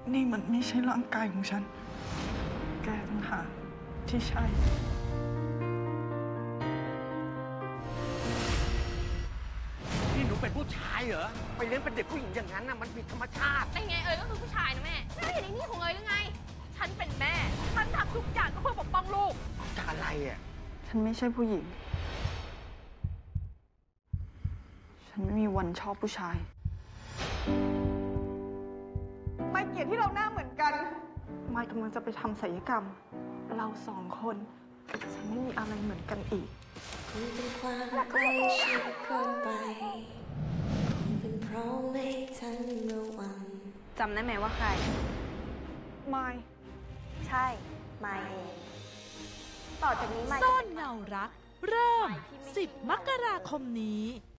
นี่มันไม่ใช่ร่างกายของฉันแกต่างหากที่ใช่นี่หนูเป็นผู้ชายเหรอไปเลี้ยงเป็นเด็กผู้หญิงอย่างนั้นน่ะมันผิดธรรมชาติแต่ไงเอ๋ยก็คือผู้ชายนะแม่ไม่เห็นไอ้นี่ของเอ๋ยหรือไงฉันเป็นแม่ฉันทำทุกอย่างก็เพื่อปกป้องลูกจะอะไรอ่ะฉันไม่ใช่ผู้หญิงฉันไม่มีวันชอบผู้ชายไม่เกลียดที่เราหน้าเหมือนกันไม่กำลังจะไปทำศัลยกรรมเราสองคนฉันไม่มีอะไรเหมือนกันอีกเป็นความใกล้ชิดเกินไปคงเป็นเพราะไม่ทันระวังจำได้ไหมว่าใครไม่ใช่ไม่เองต่อจากนี้ไม่ซ่อนเงารักเริ่ม10 มกราคมนี้